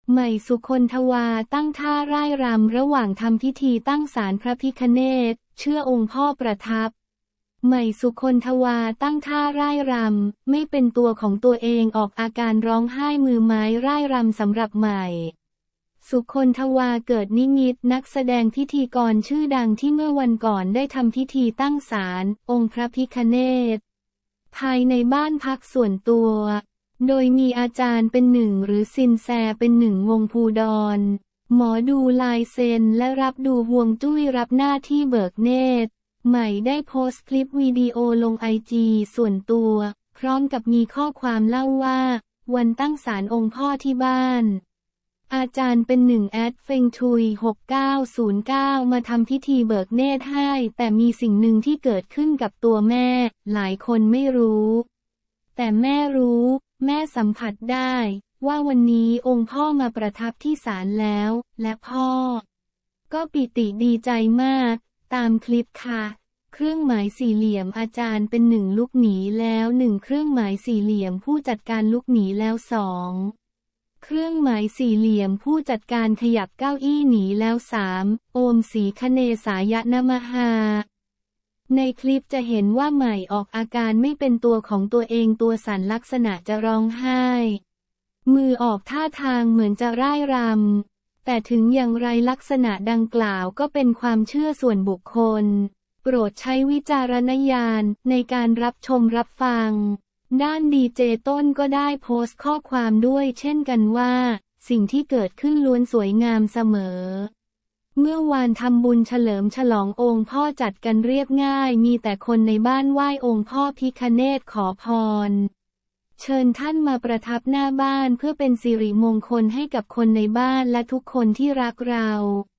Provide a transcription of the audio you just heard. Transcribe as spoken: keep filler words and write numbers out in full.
ใหม่สุคนทวาตั้งท่าร่ายรำระหว่างทำพิธีตั้งศาลพระพิฆเนศเชื่อองค์พ่อประทับใหม่สุคนทวาตั้งท่าร่ายรำไม่เป็นตัวของตัวเองออกอาการร้องไห้มือไม้ร่ายรำสำหรับใหม่สุคนทวาเกิดนิมิตนักแสดงพิธีกรชื่อดังที่เมื่อวันก่อนได้ทำพิธีตั้งศาลองค์พระพิฆเนศภายในบ้านพักส่วนตัวโดยมีอาจารย์เป็นหนึ่งหรือซินแซเป็นหนึ่งวงภูดรหมอดูลายเซ็นและรับดูฮวงจุ้ยรับหน้าที่เบิกเนตรใหม่ได้โพสต์คลิปวิดีโอลงไอจีส่วนตัวพร้อมกับมีข้อความเล่าว่าวันตั้งศาลองค์พ่อที่บ้านอาจารย์เป็นหนึ่งแอดเฟงทุยหกเก้าศูนย์เก้ามาทำพิธีเบิกเนตรให้แต่มีสิ่งหนึ่งที่เกิดขึ้นกับตัวแม่หลายคนไม่รู้แต่แม่รู้แม่สัมผัสได้ว่าวันนี้องค์พ่อมาประทับที่ศาลแล้วและพ่อก็ปิติดีใจมากตามคลิปค่ะเครื่องหมายสี่เหลี่ยมอาจารย์เป็นหนึ่งลุกหนีแล้วหนึ่งเครื่องหมายสี่เหลี่ยมผู้จัดการลุกหนีแล้วสองเครื่องหมายสี่เหลี่ยมผู้จัดการขยับเก้าอี้หนีแล้วสามโอมสีคเนสายะนมหาในคลิปจะเห็นว่าใหม่ออกอาการไม่เป็นตัวของตัวเองตัวสั่นลักษณะจะร้องไห้มือออกท่าทางเหมือนจะร่ายรำแต่ถึงอย่างไรลักษณะดังกล่าวก็เป็นความเชื่อส่วนบุคคลโปรดใช้วิจารณญาณในการรับชมรับฟังด้านดีเจต้นก็ได้โพสต์ข้อความด้วยเช่นกันว่าสิ่งที่เกิดขึ้นล้วนสวยงามเสมอเมื่อวานทำบุญเฉลิมฉลององค์พ่อจัดกันเรียบง่ายมีแต่คนในบ้านไหว้องค์พ่อพิฆเนศขอพรเชิญท่านมาประทับหน้าบ้านเพื่อเป็นสิริมงคลให้กับคนในบ้านและทุกคนที่รักเรา